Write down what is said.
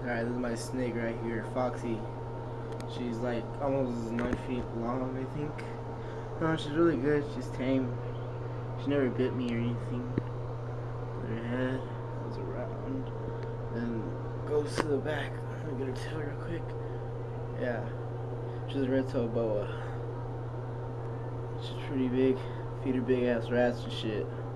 Alright, this is my snake right here, Foxy. She's like almost 9 feet long, I think. No, she's really good. She's tame. She never bit me or anything. Her head goes around and goes to the back. Let me get her tail real quick. Yeah, she's a red-tailed boa. She's pretty big. Feed her big ass rats and shit.